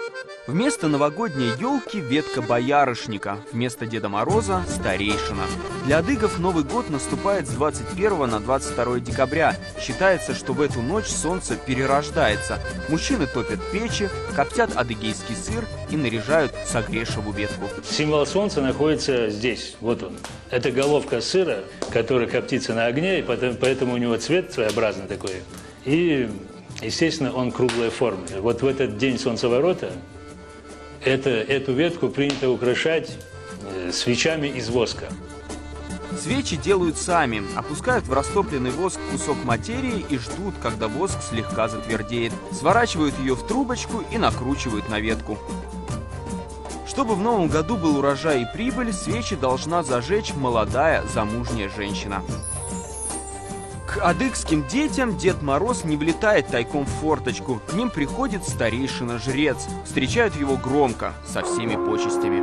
Вместо новогодней елки ветка боярышника, вместо Деда Мороза старейшина. Для адыгов Новый год наступает с 21 на 22 декабря. Считается, что в эту ночь солнце перерождается. Мужчины топят печи, коптят адыгейский сыр и наряжают сагрешеву ветку. Символ солнца находится здесь, вот он. Это головка сыра, который коптится на огне, и поэтому у него цвет своеобразный такой. И, естественно, он круглой формы. Вот в этот день солнцеворота эту ветку принято украшать свечами из воска. Свечи делают сами, опускают в растопленный воск кусок материи и ждут, когда воск слегка затвердеет. Сворачивают ее в трубочку и накручивают на ветку. Чтобы в новом году был урожай и прибыль, свечи должна зажечь молодая замужняя женщина. К адыгским детям Дед Мороз не влетает тайком в форточку. К ним приходит старейшина-жрец. Встречают его громко, со всеми почестями.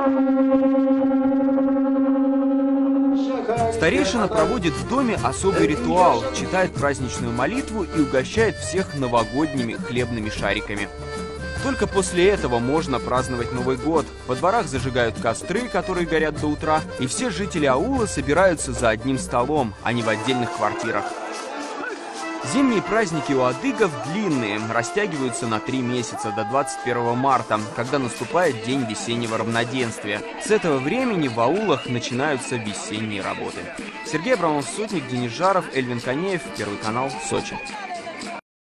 Старейшина проводит в доме особый ритуал, читает праздничную молитву и угощает всех новогодними хлебными шариками. Только после этого можно праздновать Новый год. Во дворах зажигают костры, которые горят до утра, и все жители аула собираются за одним столом, а не в отдельных квартирах. Зимние праздники у адыгов длинные, растягиваются на 3 месяца, до 21 марта, когда наступает день весеннего равноденствия. С этого времени в аулах начинаются весенние работы. Сергей Абрамов, Сотник, Денис Жаров, Эльвин Конеев, Первый канал, Сочи.